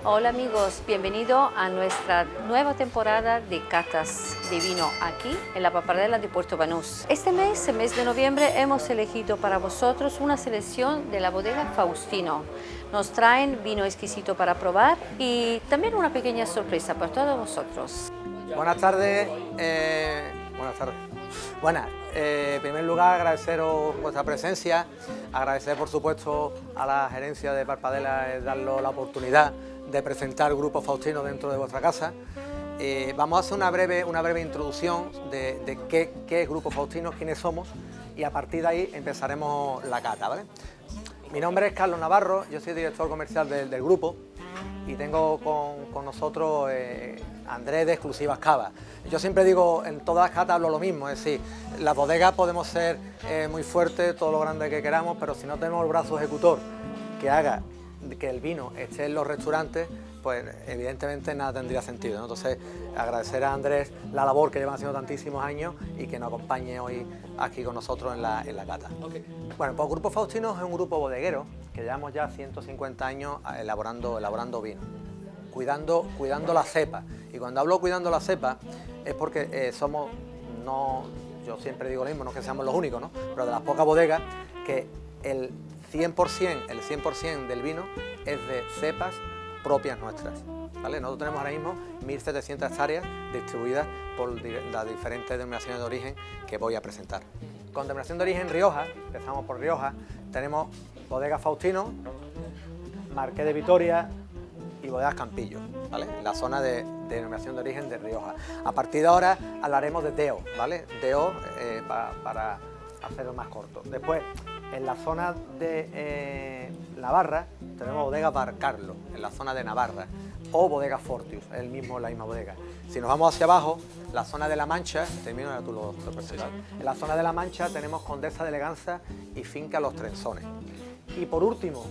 Hola amigos, bienvenido a nuestra nueva temporada de catas de vino aquí en la Pappardella de Puerto Banús. Este mes, el mes de noviembre, hemos elegido para vosotros una selección de la bodega Faustino. Nos traen vino exquisito para probar y también una pequeña sorpresa para todos vosotros. Buenas tardes. Buenas. En primer lugar, agradeceros vuestra presencia, agradecer por supuesto a la gerencia de Pappardella darnos la oportunidad de presentar el Grupo Faustino dentro de vuestra casa. Vamos a hacer una breve introducción de qué es Grupo Faustino, quiénes somos, y a partir de ahí empezaremos la cata, ¿vale? Mi nombre es Carlos Navarro, yo soy director comercial del grupo y tengo con nosotros Andrés de Exclusivas Cavas. Yo siempre digo, en todas las catas hablo lo mismo, es decir, las bodegas podemos ser muy fuertes, todo lo grande que queramos, pero si no tenemos el brazo ejecutor que haga que el vino esté en los restaurantes, pues evidentemente nada tendría sentido, ¿no? Entonces, agradecer a Andrés la labor que llevan haciendo tantísimos años y que nos acompañe hoy aquí con nosotros en la cata. Okay. Bueno, pues el Grupo Faustino es un grupo bodeguero que llevamos ya 150 años elaborando vino, cuidando la cepa. Y cuando hablo cuidando la cepa es porque yo siempre digo lo mismo, no es que seamos los únicos, ¿no? Pero de las pocas bodegas que el 100% del vino es de cepas propias nuestras, ¿vale? Nosotros tenemos ahora mismo 1.700 hectáreas distribuidas por las diferentes denominaciones de origen que voy a presentar. Con denominación de origen Rioja, empezamos por Rioja, tenemos Bodega Faustino, Marqués de Vitoria y Bodegas Campillo, ¿vale? La zona de denominación de origen de Rioja. A partir de ahora hablaremos de DEO, ¿vale? DEO para hacerlo más corto. Después, en la zona de Navarra tenemos Bodega Bar Carlo, en la zona de Navarra, o Bodega Fortius, la misma bodega. Si nos vamos hacia abajo, la zona de La Mancha, termino tú lo presentas. En la zona de La Mancha tenemos Condesa de Eleganza y Finca Los Trenzones. Y por último,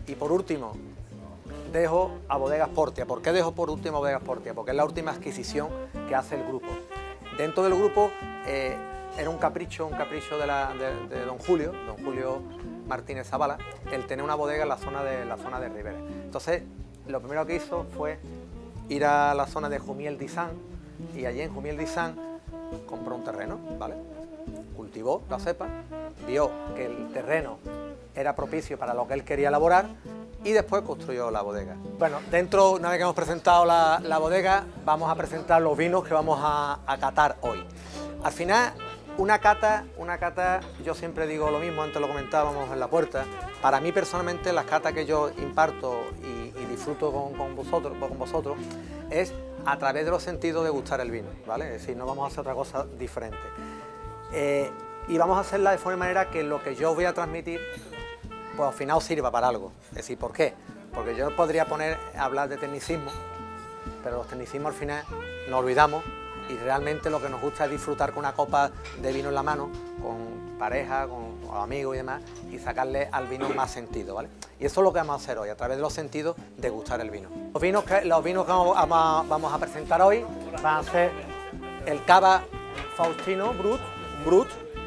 dejo a Bodegas Portia. ¿Por qué dejo por último a Bodegas Portia? Porque es la última adquisición que hace el grupo. Dentro del grupo era un capricho de don Julio Martínez Zavala, el tener una bodega en la zona de Ribera. Entonces, lo primero que hizo fue ir a la zona de Jumiel d'Issan y allí en Jumiel d'Issan compró un terreno, ¿vale? Cultivó la cepa, vio que el terreno era propicio para lo que él quería elaborar y después construyó la bodega. Bueno, dentro, una vez que hemos presentado la bodega, vamos a presentar los vinos que vamos a catar hoy. Al final, una cata, yo siempre digo lo mismo, antes lo comentábamos en la puerta, para mí personalmente las catas que yo imparto y disfruto con vosotros es a través de los sentidos de gustar el vino, ¿vale? Es decir, no vamos a hacer otra cosa diferente. Y vamos a hacerla de forma manera que lo que yo os voy a transmitir, pues al final os sirva para algo. Es decir, ¿por qué? Porque yo podría hablar de tecnicismo, pero los tecnicismos al final nos olvidamos y realmente lo que nos gusta es disfrutar con una copa de vino en la mano, con pareja, con amigos y demás, y sacarle al vino más sentido, ¿vale? Y eso es lo que vamos a hacer hoy, a través de los sentidos, degustar el vino. Los vinos que vamos a presentar hoy van a ser el Cava Faustino Brut,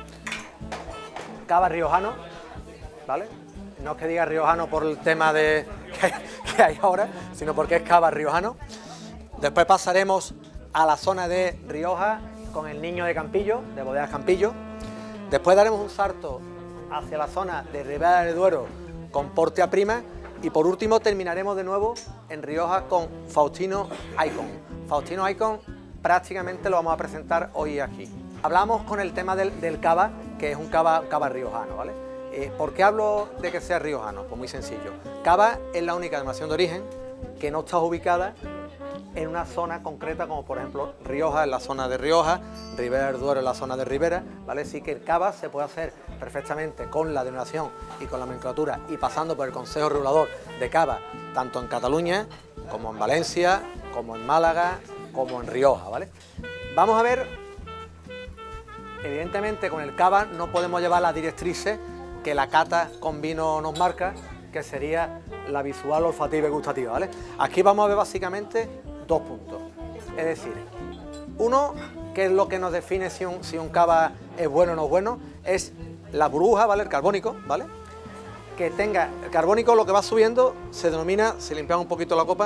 Cava riojano, ¿vale? No es que diga riojano por el tema que hay ahora, sino porque es Cava riojano. Después pasaremos a la zona de Rioja con el Niño de Campillo, de Bodegas Campillo. Después daremos un salto hacia la zona de Ribera del Duero con Portia Prima y por último terminaremos de nuevo en Rioja con Faustino Icon. Faustino Icon prácticamente lo vamos a presentar hoy aquí. Hablamos con el tema del cava, que es un cava riojano, ¿vale? ¿Por qué hablo de que sea riojano? Pues muy sencillo. Cava es la única denominación de origen que no está ubicada en una zona concreta, como por ejemplo Rioja en la zona de Rioja, Ribera del Duero en la zona de Ribera, ¿vale? Así que el cava se puede hacer perfectamente con la denominación y con la nomenclatura y pasando por el Consejo Regulador de Cava, tanto en Cataluña, como en Valencia, como en Málaga, como en Rioja, ¿vale? Vamos a ver, evidentemente con el cava no podemos llevar las directrices que la cata con vino nos marca, que sería la visual, olfativa y gustativa, ¿vale? Aquí vamos a ver básicamente dos puntos, es decir, uno, que es lo que nos define si un cava es bueno o no es bueno, es la burbuja, ¿vale? El carbónico, ¿vale? Que tenga el carbónico, lo que va subiendo se denomina, si limpiamos un poquito la copa,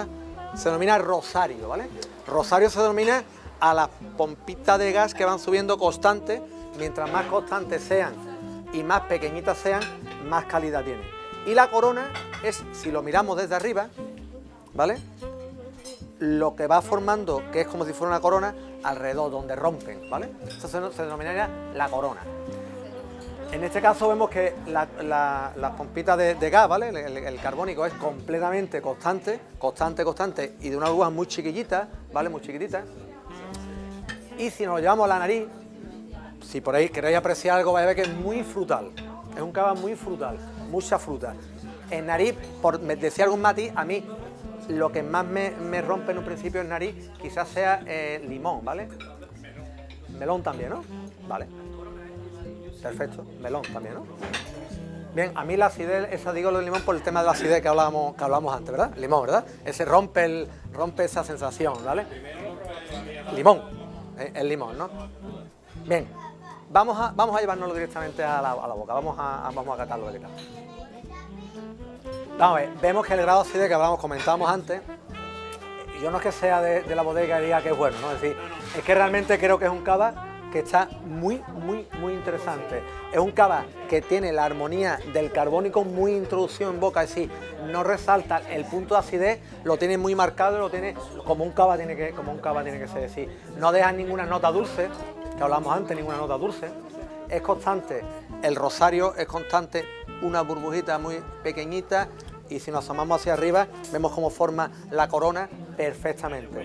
se denomina rosario, ¿vale? Rosario se denomina a las pompitas de gas que van subiendo constantes. Mientras más constantes sean y más pequeñitas sean, más calidad tienen. Y la corona es, si lo miramos desde arriba, ¿vale?, lo que va formando, que es como si fuera una corona, alrededor, donde rompen, ¿vale? Eso se denominaría la corona. En este caso vemos que las pompitas de gas, ¿vale?, el carbónico es completamente constante, y de una burbuja muy chiquitita, ¿vale?, muy chiquitita. Y si nos lo llevamos a la nariz, si por ahí queréis apreciar algo, vais a ver que es muy frutal. Es un cava muy frutal, mucha fruta. En nariz, por decir algún matiz, a mí lo que más me rompe en un principio en nariz quizás sea limón, ¿vale? Melón también, ¿no? Vale. Perfecto, melón también, ¿no? Bien, a mí la acidez, esa digo lo de limón por el tema de la acidez que hablábamos antes, ¿verdad? Limón, ¿verdad? Ese rompe esa sensación, ¿vale? Limón, el limón, ¿no? Bien, vamos a llevárnoslo directamente a la boca, vamos a catarlo de qué tal. Vamos a ver, vemos que el grado de acidez que comentábamos antes, yo no es que sea de la bodega y diga que es bueno, ¿no? Es decir, es que realmente creo que es un cava que está muy interesante. Es un cava que tiene la armonía del carbónico muy introducido en boca, es decir, no resalta el punto de acidez, lo tiene muy marcado, lo tiene como un cava tiene que ser, es decir, no deja ninguna nota dulce, que hablamos antes, ninguna nota dulce, es constante, el rosario es constante, una burbujita muy pequeñita, y si nos asomamos hacia arriba vemos cómo forma la corona perfectamente.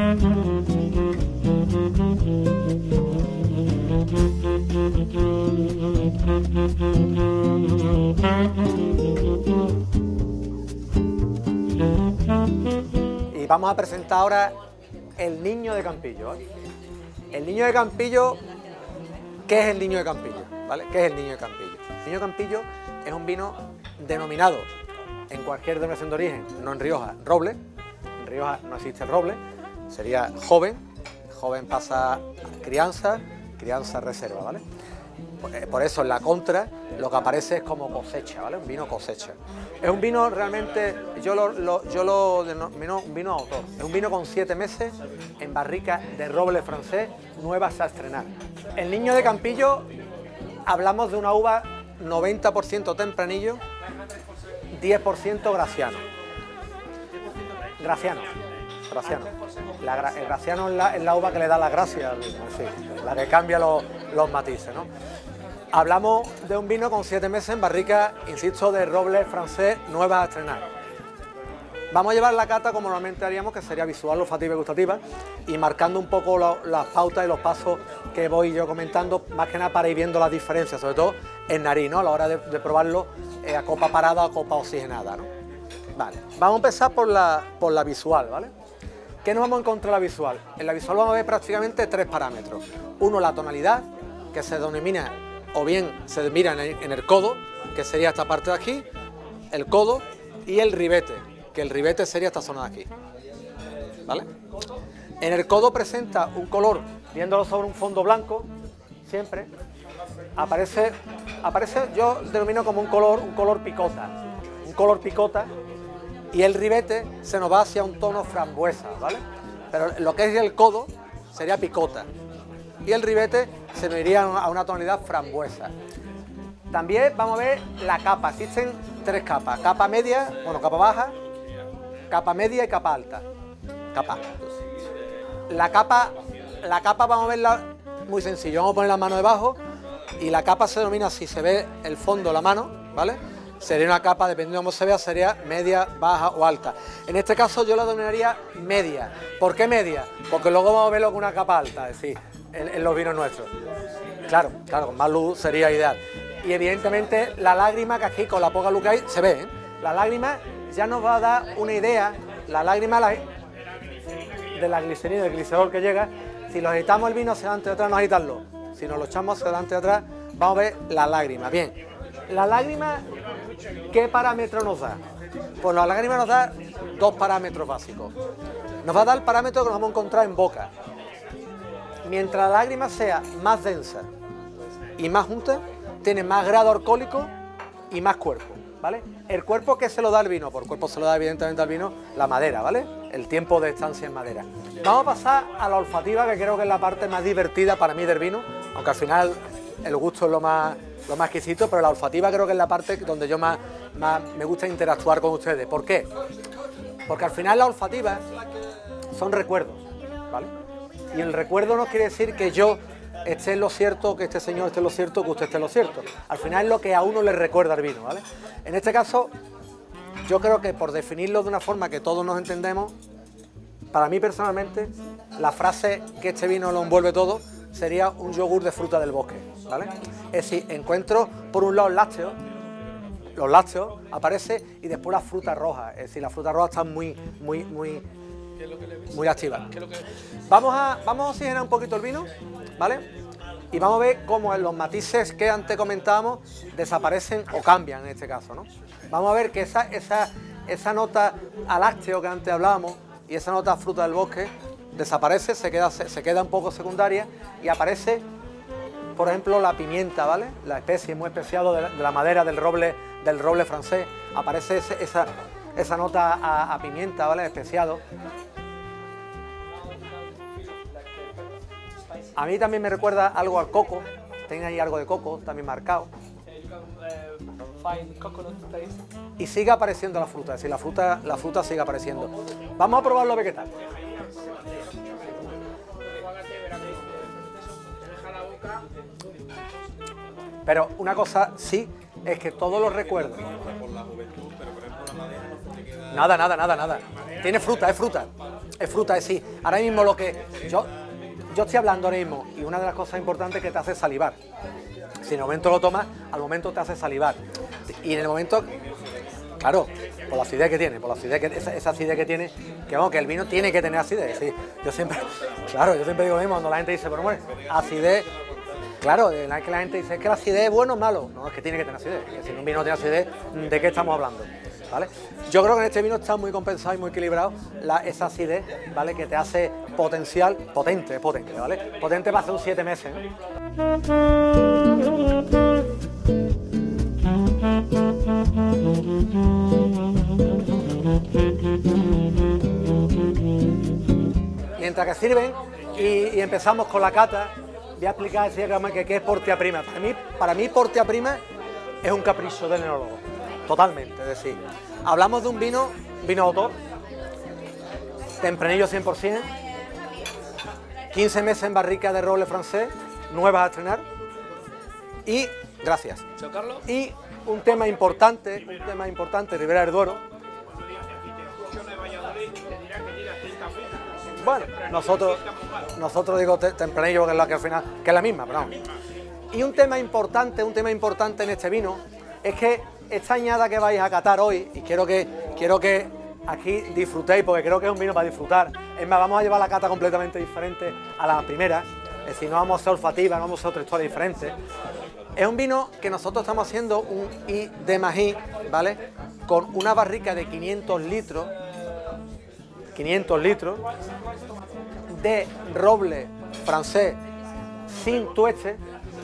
Y vamos a presentar ahora el niño de Campillo, ¿vale? El niño de Campillo, ¿qué es el niño de Campillo? ¿Vale? ¿Qué es el niño de Campillo? El niño de Campillo es un vino denominado en cualquier denominación de origen, no en Rioja, roble. En Rioja no existe el roble, sería joven pasa a crianza reserva, ¿vale? Por eso en la contra lo que aparece es como cosecha, ¿vale? Un vino cosecha. Es un vino realmente, yo lo denomino un vino autor. Es un vino con 7 meses en barrica de roble francés, nuevas a estrenar. El niño de Campillo, hablamos de una uva 90% tempranillo, 10% graciano. El graciano es la uva que le da la gracia al vino, en fin, la que cambia los matices, ¿no? Hablamos de un vino con 7 meses en barrica, insisto, de roble francés, nuevas a estrenar. Vamos a llevar la cata como normalmente haríamos, que sería visual, olfativa y gustativa, y marcando un poco las pautas y los pasos que voy yo comentando, más que nada para ir viendo las diferencias, sobre todo en nariz, ¿no?, a la hora de probarlo a copa parada o a copa oxigenada, ¿no? Vale, vamos a empezar por la visual, ¿vale? ¿Qué nos vamos a encontrar en la visual? En la visual vamos a ver prácticamente 3 parámetros. Uno, la tonalidad, que se denomina, o bien se mira en el codo, que sería esta parte de aquí, el codo, y el ribete, que el ribete sería esta zona de aquí, ¿vale? En el codo presenta un color, viéndolo sobre un fondo blanco, siempre, aparece, yo denomino como un color picota, y el ribete se nos va hacia un tono frambuesa, ¿vale? Pero lo que es el codo sería picota, y el ribete se nos iría a una tonalidad frambuesa. También vamos a ver la capa, existen 3 capas, capa media, bueno, capa baja, capa media y capa alta. La capa vamos a verla muy sencillo, vamos a poner la mano debajo y la capa se denomina, si se ve el fondo de la mano, ¿vale?, sería una capa, dependiendo de cómo se vea, sería media, baja o alta. En este caso yo la denominaría media. ¿Por qué media? Porque luego vamos a verlo con una capa alta, es decir, en los vinos nuestros. Claro, con más luz sería ideal. Y evidentemente la lágrima, que aquí con la poca luz que hay, se ve, ¿eh? La lágrima ya nos va a dar una idea, la lágrima de la glicerina, del glicerol que llega, si lo agitamos el vino hacia adelante y atrás, no agitarlo. Si nos lo echamos hacia adelante y atrás, vamos a ver la lágrima. Bien, la lágrima, ¿qué parámetro nos da? Pues la lágrima nos da 2 parámetros básicos. Nos va a dar el parámetro que nos vamos a encontrar en boca. Mientras la lágrima sea más densa y más junta, tiene más grado alcohólico y más cuerpo, ¿vale? El cuerpo que se lo da el vino, por cuerpo se lo da evidentemente al vino la madera, ¿vale? El tiempo de estancia en madera. Vamos a pasar a la olfativa, que creo que es la parte más divertida para mí del vino, aunque al final el gusto es lo más exquisito, pero la olfativa creo que es la parte donde yo más me gusta interactuar con ustedes. ¿Por qué? Porque al final la olfativa son recuerdos, ¿vale? Y el recuerdo no quiere decir que yo esté en lo cierto, que este señor esté en lo cierto, que usted esté en lo cierto. Al final es lo que a uno le recuerda el vino, ¿vale? En este caso, yo creo que por definirlo de una forma que todos nos entendemos, para mí personalmente, la frase que este vino lo envuelve todo sería un yogur de fruta del bosque, ¿vale? Es decir, encuentro por un lado los lácteos aparece y después las frutas rojas, es decir, las frutas rojas están muy activas. Vamos a oxigenar un poquito el vino, ¿vale? Y vamos a ver cómo los matices que antes comentábamos desaparecen o cambian en este caso, ¿no? Vamos a ver que esa nota a lácteo que antes hablábamos y esa nota a fruta del bosque desaparece, se queda un poco secundaria y aparece, por ejemplo, la pimienta, ¿vale? La especie muy especiado de la madera del roble francés, aparece esa nota a pimienta, ¿vale? Especiado. A mí también me recuerda algo al coco, tiene ahí algo de coco también marcado. Y sigue apareciendo la fruta, es decir, la fruta sigue apareciendo. Vamos a probarlo a ver qué tal. Pero una cosa sí es que todos los recuerdos. Nada. Tiene fruta, es fruta. Es fruta, es sí. Ahora mismo lo que yo estoy hablando ahora mismo, y una de las cosas importantes es que te hace salivar. Si en el momento lo tomas, al momento te hace salivar. Y en el momento, claro, por la acidez que tiene, esa acidez que tiene, que vamos, que el vino tiene que tener acidez. ¿Sí? Yo siempre digo lo mismo cuando la gente dice, pero bueno, acidez, claro, que la gente dice, es que la acidez es bueno o malo. No, es que tiene que tener acidez. Si un vino no tiene acidez, ¿de qué estamos hablando? ¿Vale? Yo creo que en este vino está muy compensado y muy equilibrado esa acidez, ¿vale? Que te hace potente, ¿vale? Potente para hacer un 7 meses, ¿no? Mientras que sirven y empezamos con la cata, voy a explicar qué es Portia Prima. Para mí Portia Prima es un capricho del enólogo, totalmente. Es decir, hablamos de un vino de autor, tempranillo 100%, 15 meses en barrica de roble francés, nuevas a estrenar, y gracias. Y un tema importante, Ribera del Duero. Bueno, nosotros digo tempranillo, que es la que al final, que es la misma, pero vamos. Y un tema importante en este vino es que esta añada que vais a catar hoy, y quiero que aquí disfrutéis, porque creo que es un vino para disfrutar. Es más, vamos a llevar la cata completamente diferente a la primera, es decir, no vamos a ser olfativa, no vamos a ser otra historia diferente. Es un vino que nosotros estamos haciendo un I de Magí, ¿vale? Con una barrica de 500 litros de roble francés sin tueste,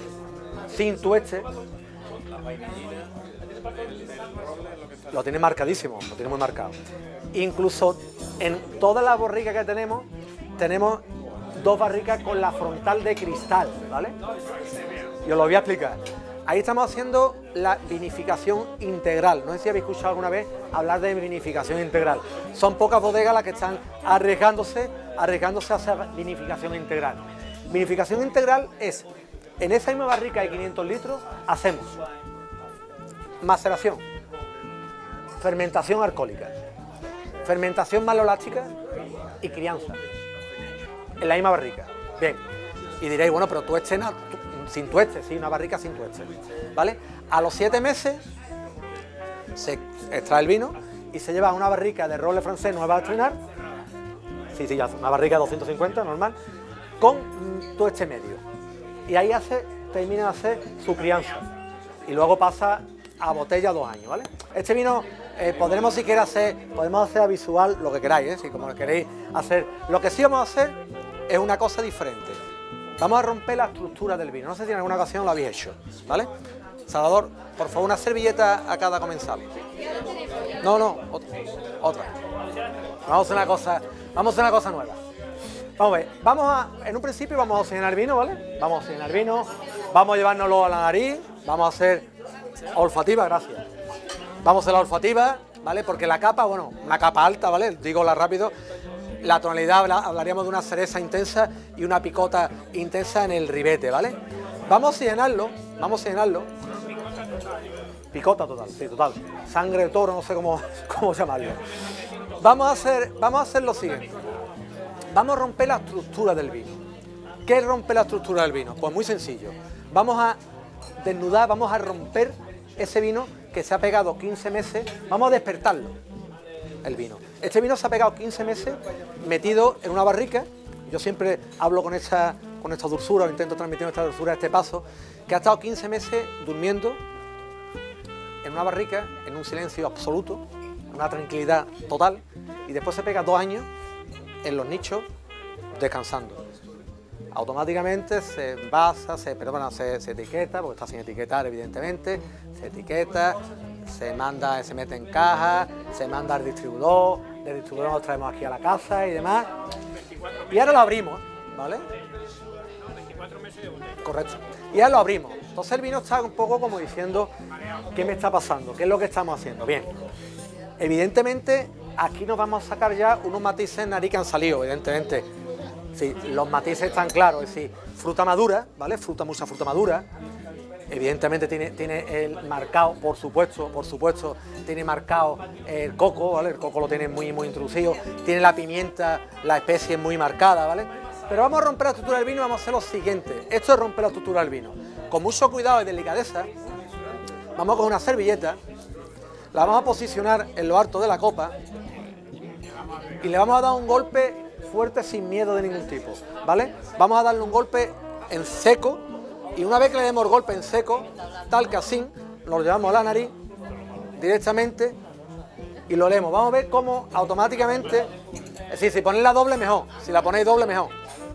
lo tiene marcadísimo, lo tiene muy marcado. Incluso en todas las barricas que tenemos 2 barricas con la frontal de cristal, ¿vale? Y os lo voy a explicar. Ahí estamos haciendo la vinificación integral. No sé si habéis escuchado alguna vez hablar de vinificación integral. Son pocas bodegas las que están arriesgándose a hacer vinificación integral. Vinificación integral es, en esa misma barrica de 500 litros, hacemos maceración, fermentación alcohólica, fermentación maloláctica y crianza. En la misma barrica. Bien. Y diréis, bueno, pero tueste sin tueste, sí, una barrica sin tueste, ¿vale? A los 7 meses se extrae el vino y se lleva a una barrica de roble francés nueva a estrenar, sí, ya, una barrica de 250, normal, con tueste medio. Y ahí termina de hacer su crianza. Y luego pasa a botella 2 años, ¿vale? Este vino podemos hacer a visual lo que queráis, si como queréis hacer. Lo que sí vamos a hacer es una cosa diferente. Vamos a romper la estructura del vino. No sé si en alguna ocasión lo habéis hecho, ¿vale? Salvador, por favor, una servilleta a cada comensal. No, otra. Vamos a hacer una cosa nueva. Vamos a ver, en un principio vamos a oxigenar vino, ¿vale? Vamos a oxigenar vino, vamos a llevárnoslo a la nariz, vamos a hacer olfativa, gracias. Vamos a hacer la olfativa, ¿vale? Porque la capa, bueno, una capa alta, ¿vale? Dígola rápido. La tonalidad, hablaríamos de una cereza intensa y una picota intensa en el ribete, ¿vale? Vamos a oxigenarlo. Picota total, sí, total. Sangre de toro, no sé cómo llamarlo. Vamos a hacer lo siguiente. Vamos a romper la estructura del vino. ¿Qué es romper la estructura del vino? Pues muy sencillo. Vamos a desnudar, vamos a romper ese vino que se ha pegado 15 meses, vamos a despertarlo, el vino. Este vino se ha pegado 15 meses metido en una barrica. Yo siempre hablo con esta dulzura, o intento transmitir esta dulzura a este paso, que ha estado 15 meses durmiendo en una barrica, en un silencio absoluto, en una tranquilidad total, y después se pega 2 años en los nichos descansando. Automáticamente se envasa, se etiqueta, porque está sin etiquetar evidentemente, se etiqueta, se mete en caja, se manda al distribuidor, del distribuidor lo traemos aquí a la casa y demás. Y ahora lo abrimos, ¿vale? 24 meses de botella. Correcto. Y ahora lo abrimos. Entonces el vino está un poco como diciendo, ¿qué me está pasando? ¿Qué es lo que estamos haciendo? Bien. Evidentemente, aquí nos vamos a sacar ya unos matices en nariz que han salido, evidentemente. Sí, los matices están claros, es decir, fruta madura, ¿vale? Mucha fruta madura. Evidentemente tiene el marcado, por supuesto, tiene marcado el coco, ¿vale? El coco lo tiene muy introducido, tiene la pimienta, la especie muy marcada, ¿vale? Pero vamos a romper la estructura del vino y vamos a hacer lo siguiente. Esto es romper la estructura del vino. Con mucho cuidado y delicadeza, vamos a coger una servilleta, la vamos a posicionar en lo alto de la copa y le vamos a dar un golpe fuerte sin miedo de ningún tipo, ¿vale? Vamos a darle un golpe en seco y una vez que le demos el golpe en seco, tal que así, nos lo llevamos a la nariz directamente y lo leemos. Vamos a ver cómo automáticamente, es decir, si ponéis la doble mejor, si la ponéis doble mejor,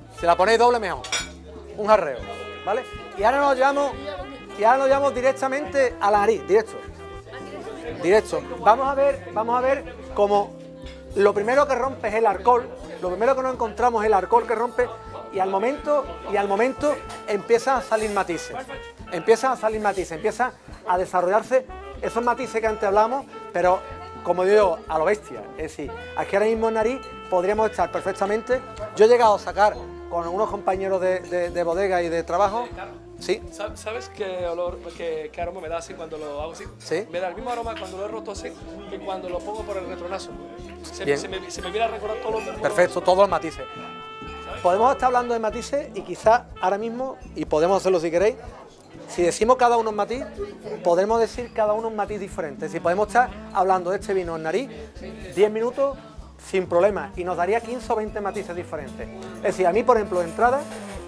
un jarreo, ¿vale? Y ahora nos llevamos directamente a la nariz, directo. Vamos a ver cómo lo primero que rompe es el alcohol. Lo primero que nos encontramos es el alcohol que rompe y al momento empiezan a salir matices. Empiezan a desarrollarse esos matices que antes hablamos, pero como digo, a lo bestia. Es decir, aquí ahora mismo en nariz podríamos estar perfectamente. Yo he llegado a sacar con unos compañeros de bodega y de trabajo. ¿Sí? ¿Sabes qué olor, qué aroma me da así cuando lo hago así? ¿Sí? Me da el mismo aroma cuando lo he roto así que cuando lo pongo por el retronaso. Se me viene a recordar todo lo... Perfecto, todos los matices. Podemos estar hablando de matices y quizás ahora mismo, y podemos hacerlo si queréis, si decimos cada uno un matiz, podemos decir cada uno un matiz diferente. Si podemos estar hablando de este vino en nariz 10 minutos sin problema y nos daría 15 o 20 matices diferentes. Es decir, a mí, por ejemplo, de entrada,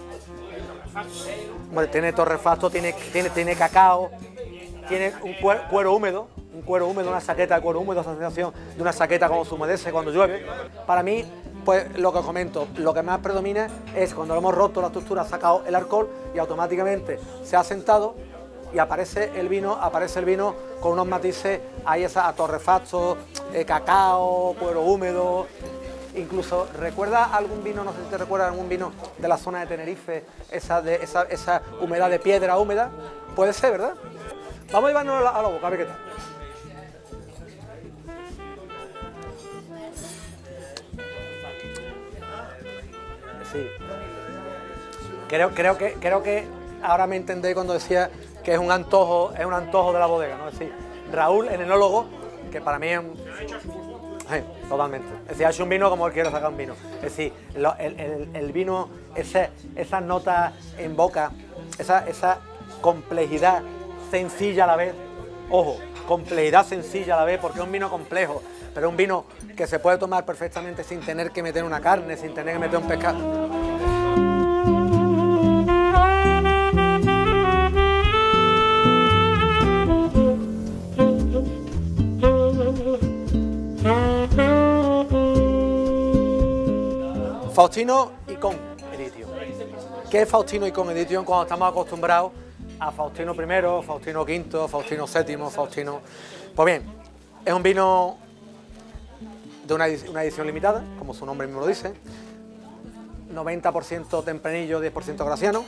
bueno, tiene torrefacto, tiene cacao, tiene un cuero húmedo, una saqueta de cuero húmedo, esa sensación de una saqueta cuando se humedece, cuando llueve. Para mí, pues lo que os comento, lo que más predomina es cuando lo hemos roto la estructura, ha sacado el alcohol y automáticamente se ha sentado y aparece el vino con unos matices, hay esa torrefacto, cacao, cuero húmedo. Incluso, ¿recuerda algún vino, no sé si te recuerda algún vino de la zona de Tenerife, esa humedad de piedra húmeda? Puede ser, ¿verdad? Vamos a llevarnos a la boca, a ver qué tal. Sí. Creo que ahora me entendéis cuando decía que es un antojo de la bodega, ¿no? Es decir, Raúl, el enólogo, que para mí es un... Sí, totalmente. Es decir, ha hecho un vino como él quiere sacar un vino. Es decir, el vino, esas notas en boca, esa complejidad sencilla a la vez. Ojo, complejidad sencilla a la vez, porque es un vino complejo, pero es un vino que se puede tomar perfectamente sin tener que meter una carne, sin tener que meter un pescado. Faustino Icon Edition. ¿Qué es Faustino Icon Edition cuando estamos acostumbrados a Faustino I, Faustino V, Faustino VII, Faustino... Pues bien, es un vino de una edición limitada, como su nombre mismo lo dice, 90% tempranillo, 10% graciano.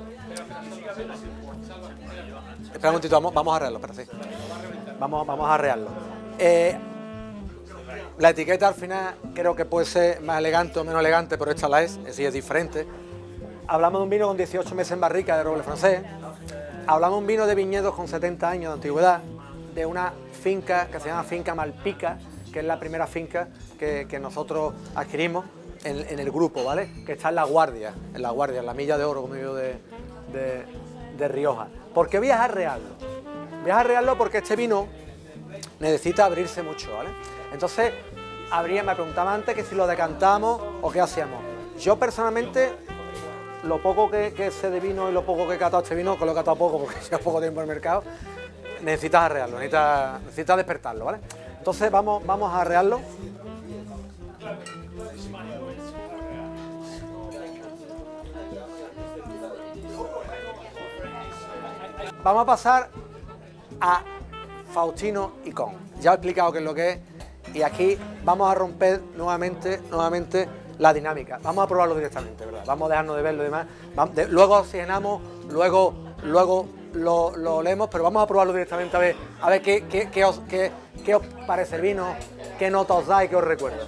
Espera un momentito, vamos a arrearlo, espera, sí. Vamos a arrearlo. La etiqueta al final creo que puede ser más elegante o menos elegante, pero esta la es decir, es diferente. Hablamos de un vino con 18 meses en barrica de roble francés. Hablamos de un vino de viñedos con 70 años de antigüedad, de una finca que se llama Finca Malpica, que es la primera finca que nosotros adquirimos en el grupo, ¿vale? Que está en La Guardia, en la Milla de Oro, como digo, de Rioja. ¿Por qué voy a arrearlo? Voy a arrearlo porque este vino necesita abrirse mucho, ¿vale? Entonces, me preguntaba antes que si lo decantamos o qué hacíamos. Yo personalmente, lo poco que sé de vino y lo poco que he catado este vino, que lo he catado poco porque lleva poco tiempo en el mercado, necesitas arrearlo, necesitas despertarlo, ¿vale? Entonces vamos a arrearlo. Vamos a pasar a Faustino y Con. Ya he explicado qué es lo que es y aquí vamos a romper nuevamente la dinámica. Vamos a probarlo directamente, ¿verdad? Vamos a dejarnos de ver lo demás. Luego oxigenamos, luego lo olemos, pero vamos a probarlo directamente a ver qué os parece el vino, qué nota os da y qué os recuerda.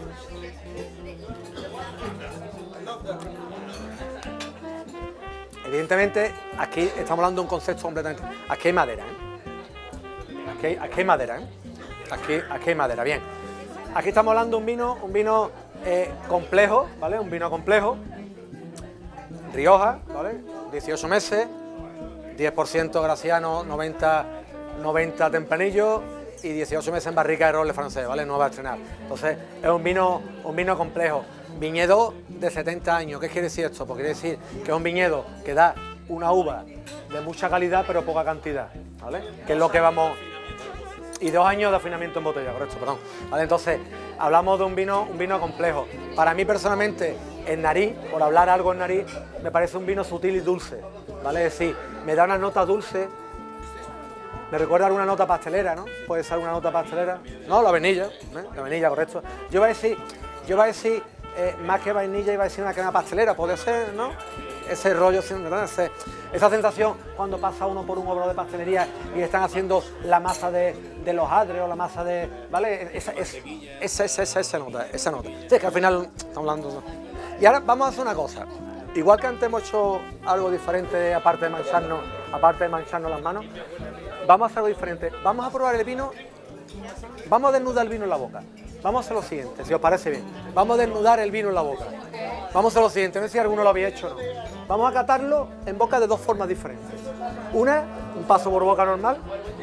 Evidentemente, aquí estamos hablando de un concepto completamente... Aquí hay madera, ¿eh? Aquí hay madera, ¿eh? Aquí hay madera, bien. Aquí estamos hablando de un vino complejo, ¿vale? Un vino complejo. Rioja, ¿vale? 18 meses, 10% graciano, 90 tempranillo y 18 meses en barrica de roble francés, ¿vale? No va a estrenar. Entonces, es un vino complejo. Viñedo de 70 años. ¿Qué quiere decir esto? Pues quiere decir que es un viñedo que da una uva de mucha calidad pero poca cantidad, ¿vale? Que es lo que vamos... Y 2 años de afinamiento en botella, correcto, perdón. ¿Vale? Entonces, hablamos de un vino complejo. Para mí, personalmente, en nariz, por hablar algo en nariz, me parece un vino sutil y dulce, ¿vale? Es decir, me da una nota dulce, me recuerda alguna nota pastelera, ¿no? Puede ser alguna nota pastelera. No, la vainilla, ¿eh? La vainilla, correcto. Yo iba a decir más que vainilla, iba a decir una crema pastelera, puede ser, ¿no? Ese rollo, ¿verdad? Esa sensación cuando pasa uno por un obrador de pastelería y están haciendo la masa de los adres o la masa de... ¿Vale? Esa nota. Sí, es que al final estamos hablando... ¿no? Y ahora vamos a hacer una cosa. Igual que antes hemos hecho algo diferente, aparte de mancharnos las manos, vamos a hacer algo diferente. Vamos a probar el vino, vamos a desnudar el vino en la boca. Vamos a hacer lo siguiente, si os parece bien. Vamos a desnudar el vino en la boca. Vamos a hacer lo siguiente, no sé si alguno lo había hecho o no. Vamos a catarlo en boca de 2 formas diferentes. Una, un paso por boca normal.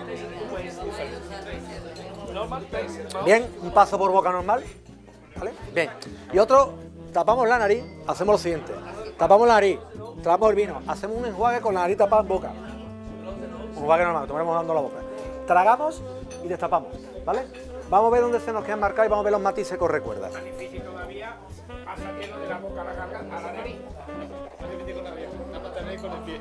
Bien, un paso por boca normal. ¿Vale? Bien. Y otro, tapamos la nariz, hacemos lo siguiente. Tapamos la nariz, tapamos el vino, hacemos un enjuague con la nariz tapada en boca. Un enjuague normal, tomaremos dando la boca. Tragamos y destapamos, ¿vale? Vamos a ver dónde se nos quedan marcados y vamos a ver los matices que os recuerdan. Más difícil todavía pasa que de la boca a la garganta, a la nariz. Más difícil todavía, la nariz con el pie.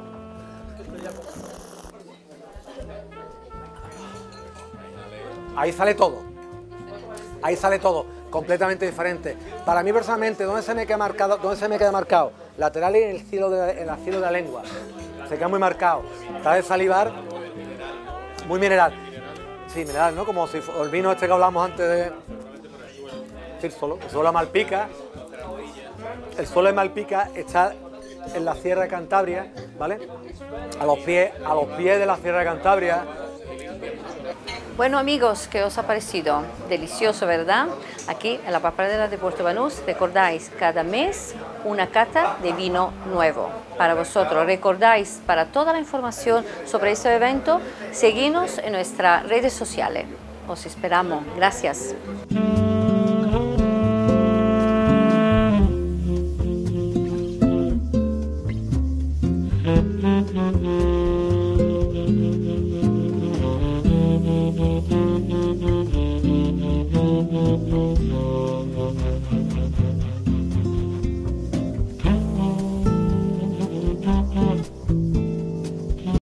Ahí sale todo. Ahí sale todo, completamente diferente. Para mí personalmente, ¿dónde se me queda marcado? Lateral y en el cielo de la lengua. Se queda muy marcado. Está de salivar, muy mineral. Sí, mineral, ¿no? Como si el vino este que hablamos antes de... Sí, el suelo de Malpica. El suelo de Malpica está en la Sierra de Cantabria, ¿vale? A los pies de la Sierra de Cantabria. Bueno, amigos, ¿qué os ha parecido? Delicioso, ¿verdad? Aquí en la Pappardella de Puerto Banús recordáis cada mes una cata de vino nuevo para vosotros. Recordáis, para toda la información sobre este evento, seguidnos en nuestras redes sociales. Os esperamos. Gracias.